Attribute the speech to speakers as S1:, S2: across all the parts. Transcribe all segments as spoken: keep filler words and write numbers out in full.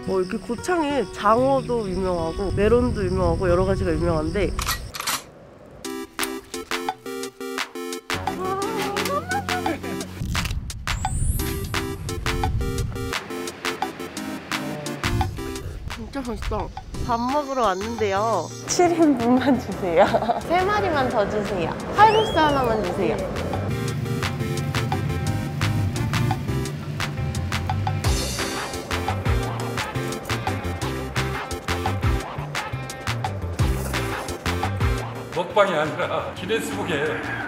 S1: 어, 이렇게 고창에 장어도 유명하고 메론도 유명하고 여러 가지가 유명한데 진짜 맛있다. 밥 먹으러 왔는데요. 칠 인분만 주세요. 세 마리만 더 주세요. 칼국수 하나만 주세요.
S2: 먹방이 아니라 기네스북에.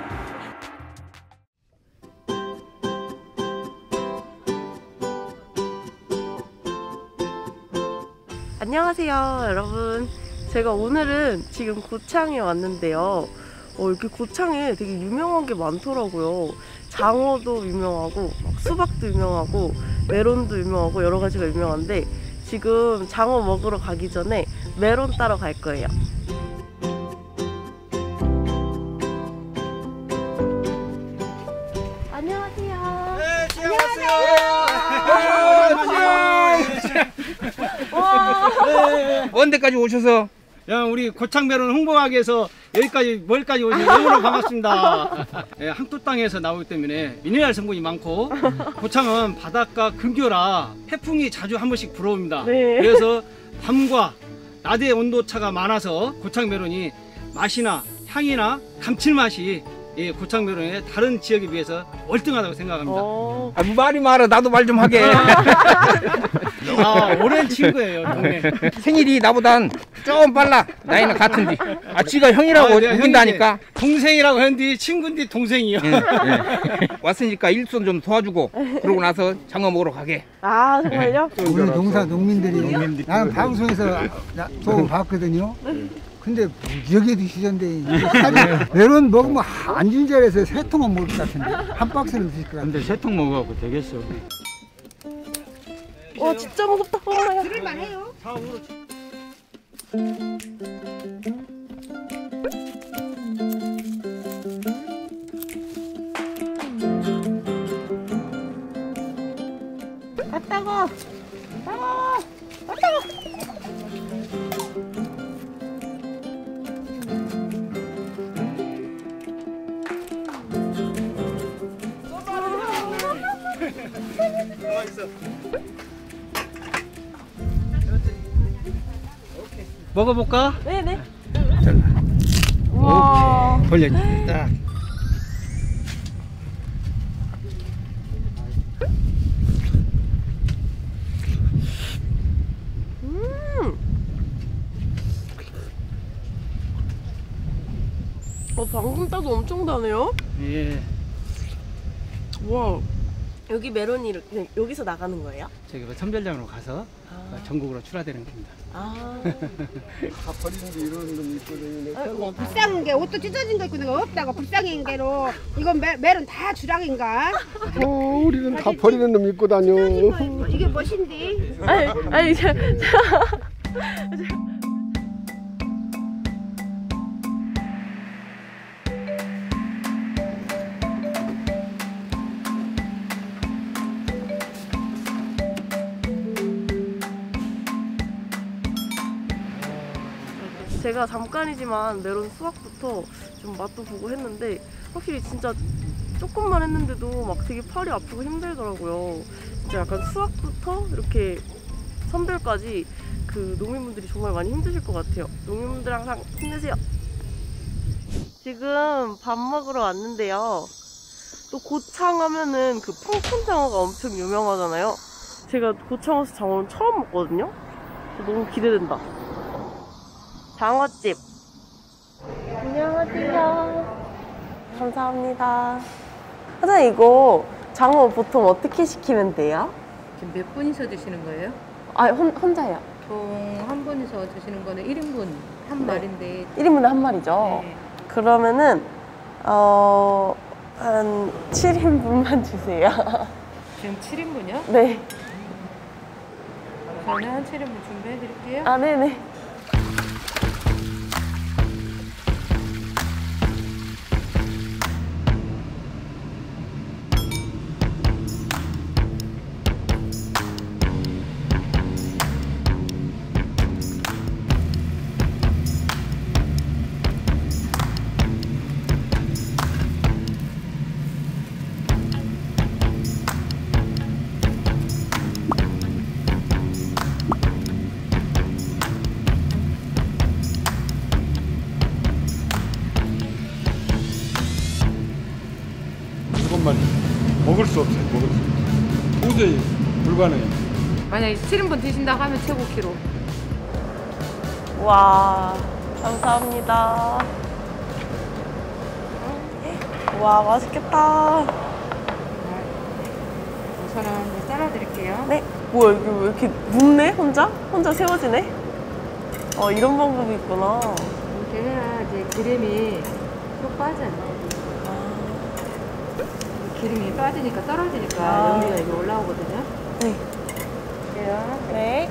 S1: 안녕하세요 여러분. 제가 오늘은 지금 고창에 왔는데요. 어, 이렇게 고창에 되게 유명한 게 많더라고요. 장어도 유명하고 막 수박도 유명하고 메론도 유명하고 여러 가지가 유명한데 지금 장어 먹으러 가기 전에 메론 따러 갈 거예요. 안녕하세요.
S3: 네, 안녕하세요.
S4: 먼 데까지 오셔서
S3: 야, 우리 고창 메론 홍보하기 위해서 여기까지 멀리까지 오셔서 너무나 반갑습니다. 예, 항토 땅에서 나오기 때문에 미네랄 성분이 많고 고창은 바닷가 근교라 해풍이 자주 한 번씩 불어옵니다.
S1: 네.
S3: 그래서 밤과 낮의 온도차가 많아서 고창 메론이 맛이나 향이나 감칠맛이 이 고창 메론의 다른 지역에 비해서 월등하다고 생각합니다.
S1: 어...
S4: 아, 말이 많아. 나도 말 좀 하게.
S3: 아, 오랜 친구예요, 동네.
S4: 생일이 나보단 좀 빨라. 나이는 같은데. 아, 지가 형이라고
S3: 아,
S4: 우긴다니까.
S3: 동생이라고 했는데 친구인데 동생이요.
S4: 예, 예. 왔으니까 일손 좀 도와주고 그러고 나서 장어 먹으러 가게.
S1: 아 정말요?
S5: 우리 농사 농민들이 나는 방송에서 도움 받거든요. 근데 여기도 시전데 메론 먹으면 안 준 자리에서 세 통은 먹을 것 같은데 한 박스는 드실 것 같은데.
S6: 근데 세 통 먹어갖고 되겠어.
S1: 어 진짜 무섭다. 엄마야.
S3: 들을만해요.
S1: 아 따가워. 아, 아 따가워.
S3: 먹어볼까?
S1: 네네. 와.
S4: 돌려줘. 딱.
S1: 음. 어 방금 따도 엄청 다네요.
S3: 예.
S1: 와. 여기 메론이 이렇게 여기서 나가는 거예요?
S3: 저기 뭐 선별장으로 가서
S1: 아.
S3: 전국으로 출하되는 겁니다.
S1: 아.
S5: 다 버리는데 이런 놈 있거든요.
S1: 아이고.
S7: 불쌍한 게 옷도 찢어진 거 있고 내가 없다고 불쌍한 게로 이건 메, 메론 다 주락인가?
S5: 어, 우리는 다 버리는 놈 입고 다녀.
S7: 찢어진 거 있고 이게 멋인데?
S1: 아니 아니 저, 제가 잠깐이지만 메론 수확부터 좀 맛도 보고 했는데 확실히 진짜 조금만 했는데도 막 되게 팔이 아프고 힘들더라고요. 진짜 약간 수확부터 이렇게 선별까지 그 농민분들이 정말 많이 힘드실 것 같아요. 농민분들 항상 힘내세요. 지금 밥 먹으러 왔는데요. 또 고창 하면은 그 펑천장어가 엄청 유명하잖아요. 제가 고창에서 장어는 처음 먹거든요. 너무 기대된다. 장어집. 안녕하세요. 감사합니다. 사장님 이거 장어 보통 어떻게 시키면 돼요?
S8: 지금 몇 분이서 드시는 거예요?
S1: 아 혼, 혼자요.
S8: 보통 한 분이서 드시는 거는 일 인분 한
S1: 네.
S8: 마리인데
S1: 일 인분에 한 마리죠.
S8: 네.
S1: 그러면은 어... 한 칠 인분만 주세요.
S8: 지금 칠 인분이요?
S1: 네.
S8: 저는 한 칠 인분 준비해 드릴게요.
S1: 아 네네.
S2: 도저히 불가능해.
S8: 만약에 칠 인분 드신다고 하면 최고 키로.
S1: 와, 감사합니다. 와, 맛있겠다.
S8: 우선은 잘라드릴게요.
S1: 네. 뭐야, 이게 왜 이렇게 눕네? 혼자? 혼자 세워지네? 어, 이런 방법이 있구나.
S8: 이렇게 해야 이제 기름이 쏙 빠져요. 기름이 빠지니까 떨어지니까
S1: 아.
S8: 연기가 이게 올라오거든요.
S1: 네.
S8: 그래요.
S1: 네.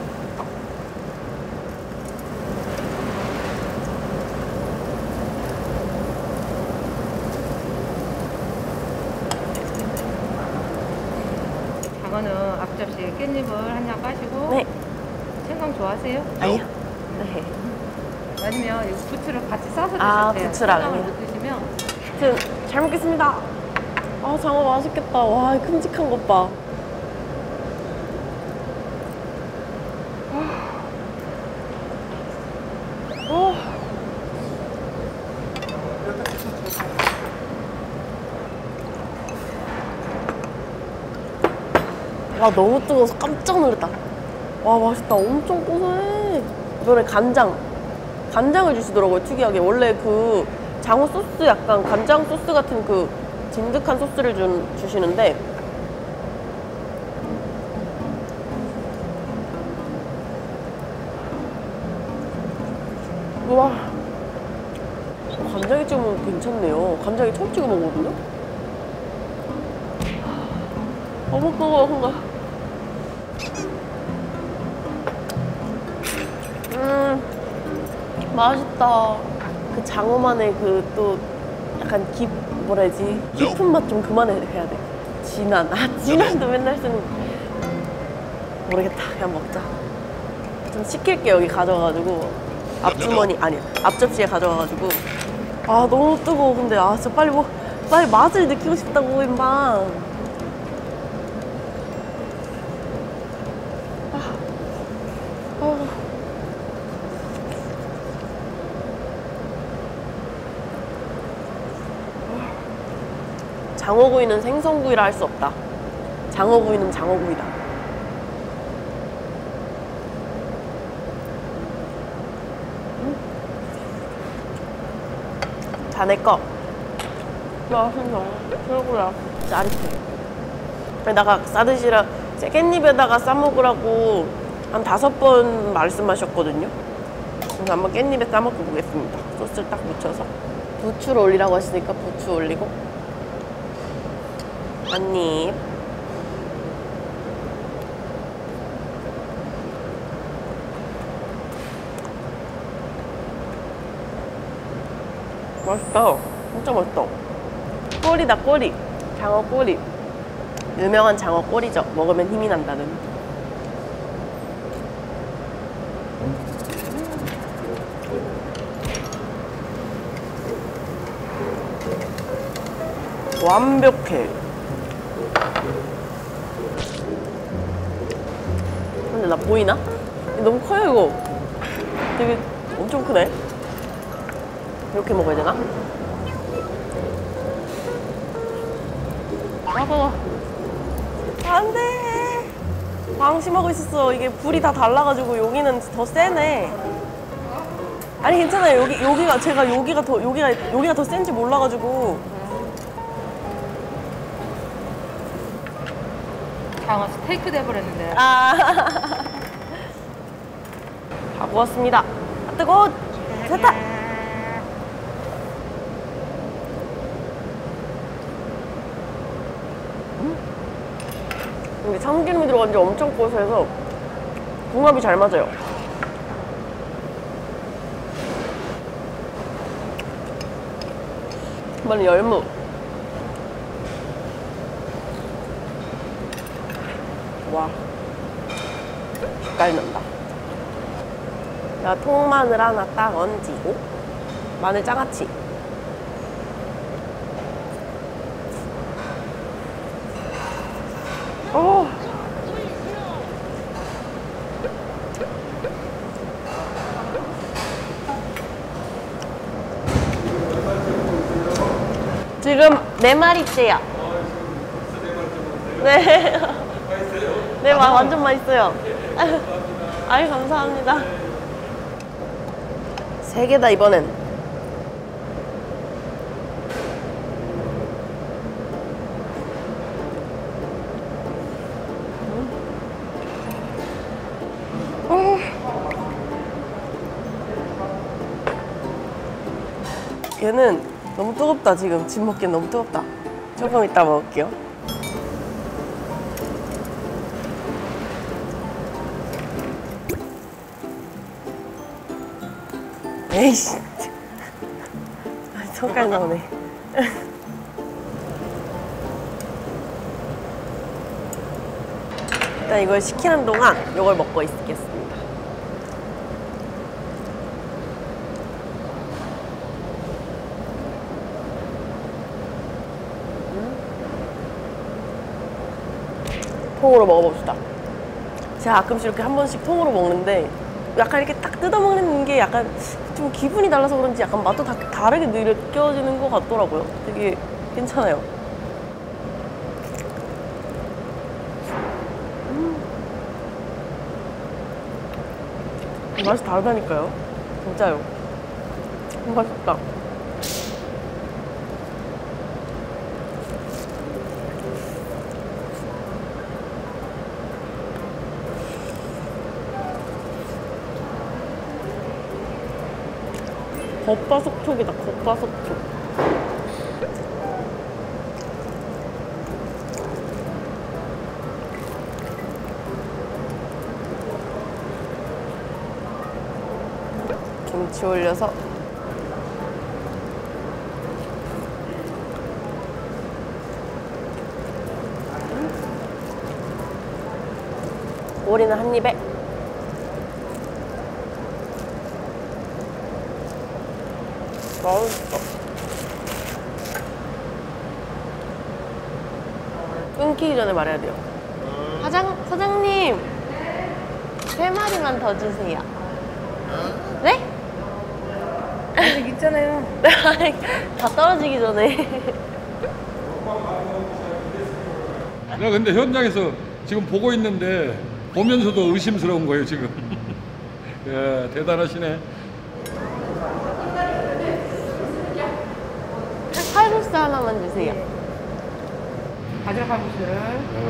S8: 장어는 앞접시에 깻잎을 한 장 까시고
S1: 네.
S8: 생강 좋아하세요?
S1: 아니요. 네.
S8: 아니면 이 부추를 같이 싸서 드실
S1: 아,
S8: 때
S1: 부추랑.
S8: 생강을 못 드시면
S1: 아무튼 잘 먹겠습니다. 아, 장어 맛있겠다. 와, 이 큼직한 것 봐. 어. 와, 너무 뜨거워서 깜짝 놀랐다. 와, 맛있다. 엄청 고소해. 이번에 간장. 간장을 주시더라고요, 특이하게. 원래 그 장어 소스 약간 간장 소스 같은 그 진득한 소스를 준, 주시는데 우와, 간장에 찍어 먹으면 괜찮네요. 간장에 처음 찍어 먹거든요. 어머, 그거 뭔가 음, 맛있다. 그 장어만의 그 또 약간 깊 뭐라 해야지, 깊은 맛 좀 그만해야 돼. 진한. 아, 진한도 맨날 쓰는. 모르겠다. 그냥 먹자. 좀 시킬게. 여기 가져가가지고 앞주머니 아니 앞접시에 가져가가지고. 아, 너무 뜨거워. 근데 아, 진짜 빨리 뭐 빨리 맛을 느끼고 싶다고 임마. 아, 아. 장어구이는 생선구이라 할 수 없다. 장어구이는 장어구이다. 음. 자네 거. 맛있다. 최고야. 짜릿해. 에다가 싸드시라 깻잎에다가 싸먹으라고 한 다섯 번 말씀하셨거든요. 그래서 한번 깻잎에 싸먹고 보겠습니다. 소스를 딱 묻혀서. 부추를 올리라고 하시니까 부추 올리고. 한 입. 맛있다. 진짜 맛있다. 꼬리다, 꼬리. 장어 꼬리. 유명한 장어 꼬리죠. 먹으면 힘이 난다는. 완벽해. 근데 나 보이나? 너무 커요, 이거. 되게 엄청 크네. 이렇게 먹어야 되나? 아빠. 안 돼. 방심하고 있었어. 이게 불이 다 달라가지고 여기는 더 세네. 아니, 괜찮아요. 여기, 여기가, 제가 여기가 더, 여기가, 여기가 더 센지 몰라가지고.
S8: 장어 스테이크 돼버렸는데.
S1: 아. 다 구웠습니다. 아, 뜨거워. 됐다. 음. 이게 참기름이 들어간 지 엄청 고소해서 궁합이 잘 맞아요. 이번엔 열무. 와, 색깔 난다. 내가 통마늘 하나 딱 얹이고, 마늘 장아찌. 오. 지금 네 마리째야. 네. 와, 완전 맛있어요. 아유, 감사합니다. 세 개다, 이번엔. 얘는 너무 뜨겁다. 지금 집 먹기엔 너무 뜨겁다. 조금 이따 먹을게요. 에이씨. 손까지 나오네. 일단 이걸 식히는 동안 이걸 먹고 있겠습니다. 통으로 먹어봅시다. 제가 가끔씩 이렇게 한 번씩 통으로 먹는데 약간 이렇게 딱 뜯어먹는 게 약간 좀 기분이 달라서 그런지 약간 맛도 다, 다르게 느껴지는 것 같더라고요. 되게 괜찮아요. 음. 맛이 다르다니까요. 진짜요. 맛있다. 겉바속촉이다. 겉바속촉. 김치 올려서 오리는 한 입에. 맛있어. 끊기기 전에 말해야 돼요. 사장, 사장님! 세 마리만 더 주세요. 네?
S8: 아직 있잖아요.
S1: 다 떨어지기 전에.
S2: 내가 근데 현장에서 지금 보고 있는데 보면서도 의심스러운 거예요 지금. 예, 대단하시네.
S1: 칼국수 하나만 주세요.
S8: 가져가보세요.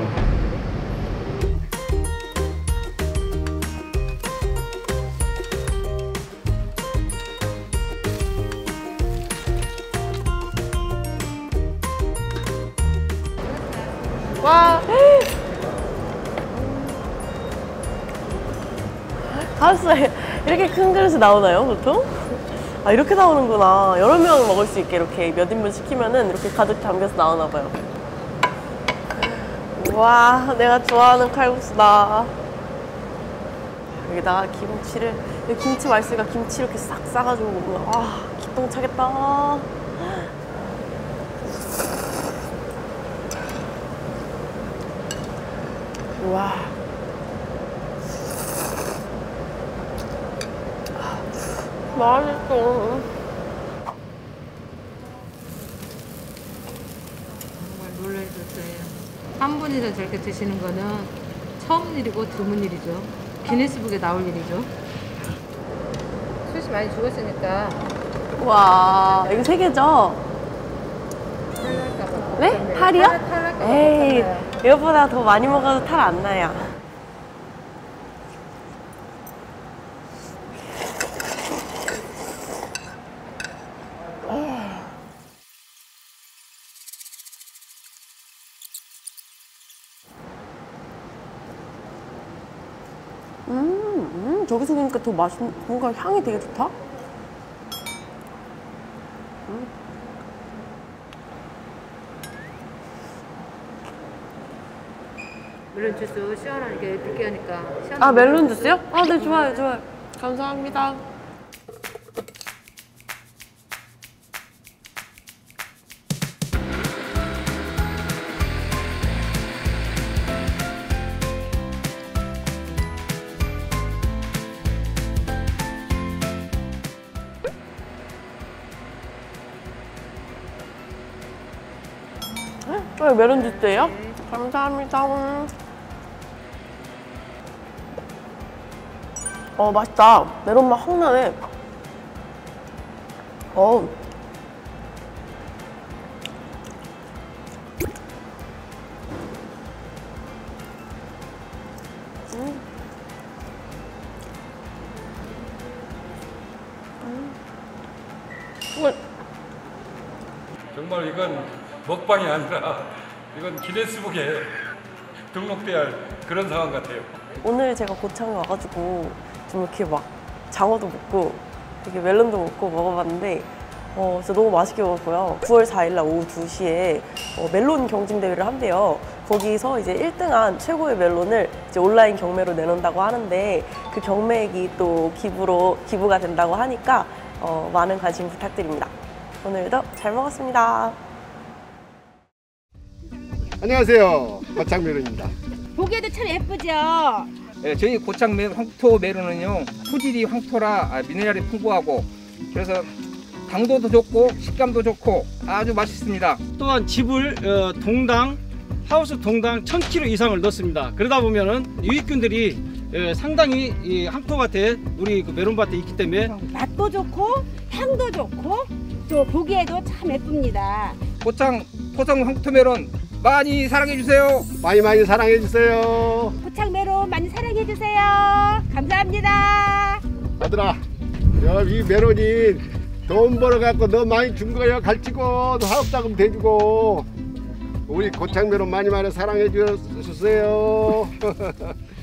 S1: 와. 칼국수 이렇게 큰 그릇이 나오나요, 보통? 아, 이렇게 나오는구나. 여러 명 먹을 수 있게 이렇게 몇 인분 시키면은 이렇게 가득 담겨서 나오나 봐요. 와, 내가 좋아하는 칼국수다. 여기다가 김치를, 여기 김치 맛있으니까 김치 이렇게 싹 싸가지고 먹으면 와, 기똥 차겠다. 와. 맛있어.
S8: 정말 놀라셨어요. 한 분이서 저렇게 드시는 거는 처음 일이고 드문 일이죠. 기네스북에 나올 일이죠. 숱이 많이 죽었으니까
S1: 와, 이거 세 개죠?
S8: 탈날까 봐.
S1: 네?
S8: 걱정돼요.
S1: 탈이요?
S8: 탈- 탈날까 봐
S1: 에이,
S8: 걱정돼요.
S1: 이것보다 더 많이 먹어도 탈 안 나요. 음, 음, 저기서 보니까 더 맛있, 뭔가 향이 되게 좋다? 음.
S8: 멜론 주스 시원하게 느끼하니까 시원한
S1: 아, 멜론 주스요? 아, 네, 좋아요, 좋아요. 감사합니다. 왜 메론 주스예요? 감사합니다. 어, 맛있다. 메론 맛 확 나네. 어. 음. 음. 정말
S2: 정말 이건 먹방이 아니라 이건 기네스북에 등록돼야 할 그런 상황 같아요.
S1: 오늘 제가 고창에 와가지고 좀 이렇게 막 장어도 먹고 되게 멜론도 먹고 먹어봤는데 어, 진짜 너무 맛있게 먹었고요. 구월 사일날 오후 두 시에 어, 멜론 경진 대회를 한대요. 거기서 이제 일 등한 최고의 멜론을 이제 온라인 경매로 내놓는다고 하는데 그 경매액이 또 기부로 기부가 된다고 하니까 어, 많은 관심 부탁드립니다. 오늘도 잘 먹었습니다.
S6: 안녕하세요. 고창메론입니다.
S7: 보기에도 참 예쁘죠?
S4: 예, 저희 고창 메, 황토 메론은요 토질이 황토라 아, 미네랄이 풍부하고 그래서 당도도 좋고 식감도 좋고 아주 맛있습니다.
S3: 또한 즙을 어, 동당 하우스 동당 천 킬로그램 이상을 넣습니다. 그러다 보면은 유익균들이 예, 상당히 이 황토밭에 우리 그 메론밭에 있기 때문에
S7: 맛도 좋고 향도 좋고 또 보기에도 참 예쁩니다.
S4: 고창 토성 황토 메론 많이 사랑해 주세요.
S6: 많이 많이 사랑해 주세요.
S7: 고창 메론 많이 사랑해 주세요. 감사합니다.
S6: 아들아, 여기 메론이 돈 벌어갖고 너 많이 준 거야. 갈치고 사업자금 대주고 우리 고창 메론 많이 많이 사랑해 주세요.